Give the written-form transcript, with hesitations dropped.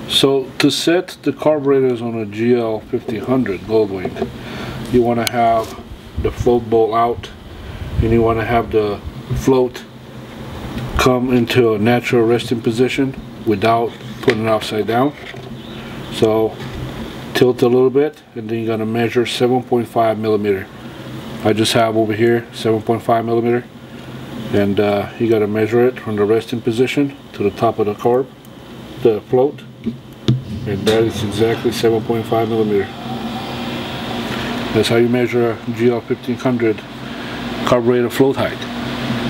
So to set the carburetors on a GL1500 Goldwing, you want to have the float bolt out, and you want to have the float come into a natural resting position without putting it upside down. So tilt a little bit, and then you're going to measure 7.5 millimeter. I just have over here 7.5 millimeter, and you got to measure it from the resting position to the top of the carb, the float, and that is exactly 7.5 millimeter. That's how you measure a GL1500 carburetor float height.